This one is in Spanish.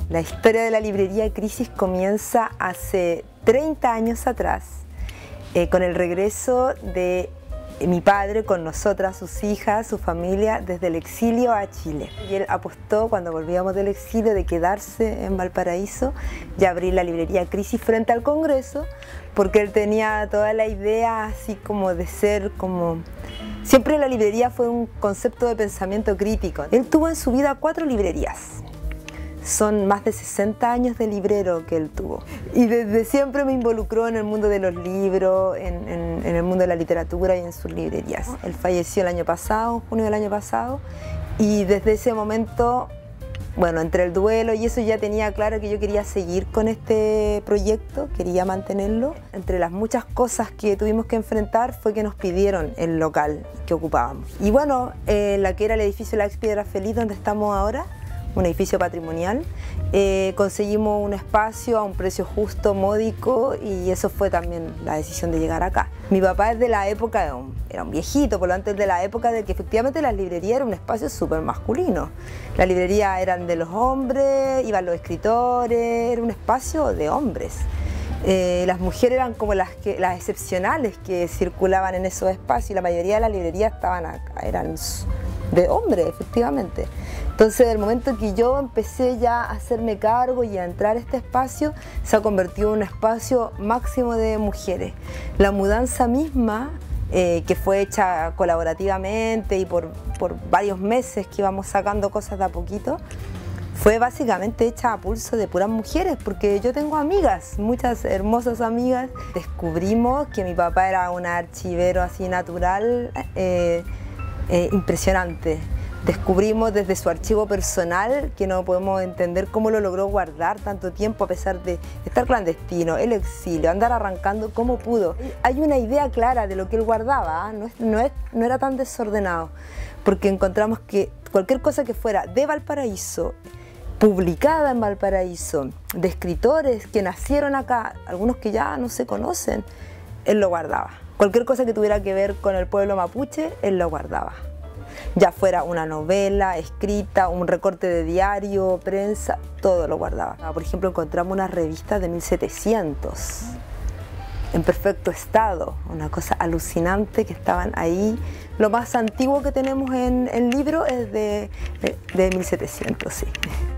La historia de la librería Crisis comienza hace 30 años atrás, con el regreso de mi padre con nosotras, sus hijas, su familia, desde el exilio a Chile. Y él apostó, cuando volvíamos del exilio, de quedarse en Valparaíso y abrir la librería Crisis frente al Congreso, porque él tenía toda la idea así como de ser como... Siempre la librería fue un concepto de pensamiento crítico. Él tuvo en su vida 4 librerías. Son más de 60 años de librero que él tuvo. Y desde siempre me involucró en el mundo de los libros, en el mundo de la literatura y en sus librerías. Él falleció el año pasado, en junio del año pasado, y desde ese momento, bueno, entre el duelo y eso ya tenía claro que yo quería seguir con este proyecto, quería mantenerlo. Entre las muchas cosas que tuvimos que enfrentar fue que nos pidieron el local que ocupábamos. Y bueno, la que era el edificio La Ex Piedra Feliz, donde estamos ahora, un edificio patrimonial, conseguimos un espacio a un precio justo, módico, y eso fue también la decisión de llegar acá. Mi papá es de la época, era un viejito, por lo tanto es de la época de que efectivamente la librería era un espacio súper masculino. La librería eran de los hombres, iban los escritores, era un espacio de hombres. Las mujeres eran como las excepcionales que circulaban en esos espacios, y la mayoría de las librerías estaban acá, eran de hombres, efectivamente. Entonces, el momento que yo empecé ya a hacerme cargo y a entrar a este espacio, se ha convertido en un espacio máximo de mujeres. La mudanza misma, que fue hecha colaborativamente y por varios meses que íbamos sacando cosas de a poquito, fue básicamente hecha a pulso de puras mujeres, porque yo tengo amigas, muchas hermosas amigas. Descubrimos que mi papá era un archivero así natural, impresionante. Descubrimos desde su archivo personal que no podemos entender cómo lo logró guardar tanto tiempo a pesar de estar clandestino, el exilio, andar arrancando como pudo. Hay una idea clara de lo que él guardaba, no era tan desordenado, porque encontramos que cualquier cosa que fuera de Valparaíso, publicada en Valparaíso, de escritores que nacieron acá, algunos que ya no se conocen, él lo guardaba. Cualquier cosa que tuviera que ver con el pueblo mapuche, él lo guardaba. Ya fuera una novela escrita, un recorte de diario, prensa, todo lo guardaba. Por ejemplo, encontramos unas revistas de 1700 en perfecto estado, una cosa alucinante que estaban ahí. Lo más antiguo que tenemos en el libro es de 1700, sí.